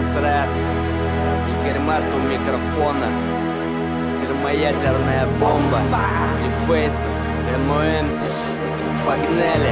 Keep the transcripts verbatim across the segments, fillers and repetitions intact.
Раз, Игорь Март у микрофона. Термоядерная бомба. Три Faces, эм о эмсис. Погнали.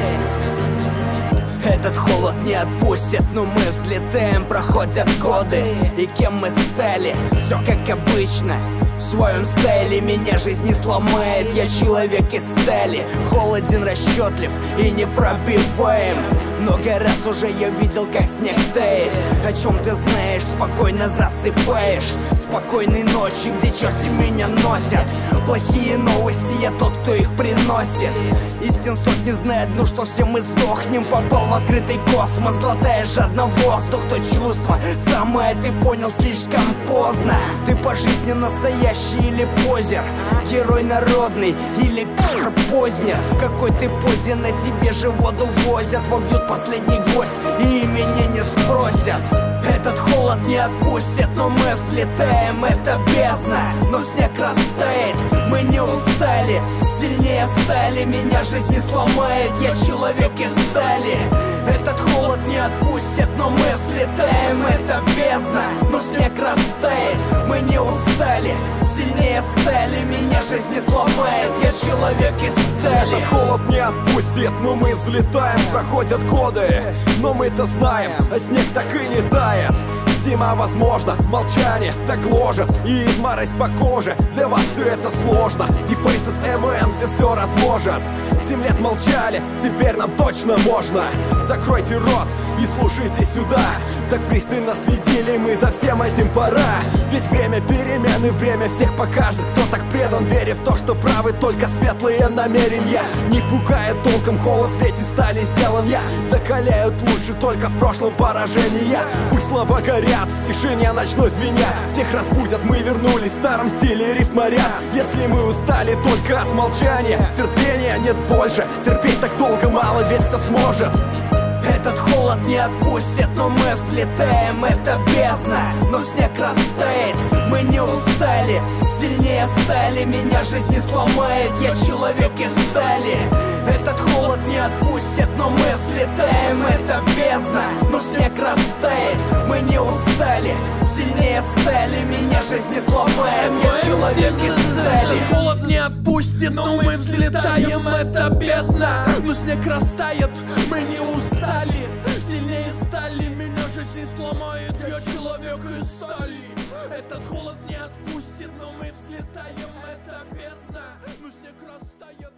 Этот холод не отпустит, но мы взлетаем, проходят годы. И кем мы стали, все как обычно. В своем стайле меня жизнь не сломает. Я человек из стали, холоден, расчетлив и непробиваем. Много раз уже я видел, как снег тает. О чем ты знаешь, спокойно засыпаешь. Спокойной ночи, где черти меня носят. Плохие новости, я тот, кто их приносит. Истин сотни знает, ну что все мы сдохнем. Попал в открытый космос, глотая жадно воздух. То чувство самое ты понял слишком поздно. Ты по жизни настоящий или позер, герой народный или пи*** позднер. В какой ты позе на тебе же воду возят. Вобьют последний гвоздь и меня не спросят. Этот холод не отпустит, но мы взлетаем, это бездна. Но снег растает, мы не устали. Сильнее стали, меня жизнь не сломает. Я человек из стали. Этот холод не отпустит, но мы взлетаем, это бездна. Но снег растает, мы не устали. Сильнее стали, меня жизнь не сломает. Я человек из стали. Этот холод не отпустит, но мы взлетаем. Проходят годы, но мы-то знаем, а снег так и не тает. Зима, возможно, молчание так гложет и изморозь по коже. Для вас все это сложно. Три Faces, эм о эмсис все разложат. Семь лет молчали, теперь нам точно можно. Закройте рот и слушайте сюда. Так пристально следили мы за всем этим, пора. Ведь время перемены, время всех покажет. Кто так предан, веря в то, что правы только светлые намерения. Не пугает толком холод, ведь и стали сделан я. Закаляют лучше только в прошлом поражения. Пусть слова горят в тишине ночной звеня. Всех разбудят, мы вернулись в старом стиле рифморяд. Если мы устали только от молчания, терпения нет больше. Терпеть так долго мало, ведь кто сможет. Этот холод не отпустит, но мы взлетаем, это бездна. Но снег растает, мы не устали. Сильнее стали, меня жизнь не сломает. Я человек из стали. Этот холод не отпустит, но мы взлетаем, это бездна. Но снег растает, мы не устали. Сильнее стали, меня жизнь не сломает. Я человек из стали. Этот холод не отпустит, но мы взлетаем, это бездна. Но снег растает, мы не устали. Сильнее стали, меня жизнь не сломает. Я человек из стали. Этот холод не отпустит, но мы взлетаем, это бездна. Но снег растает.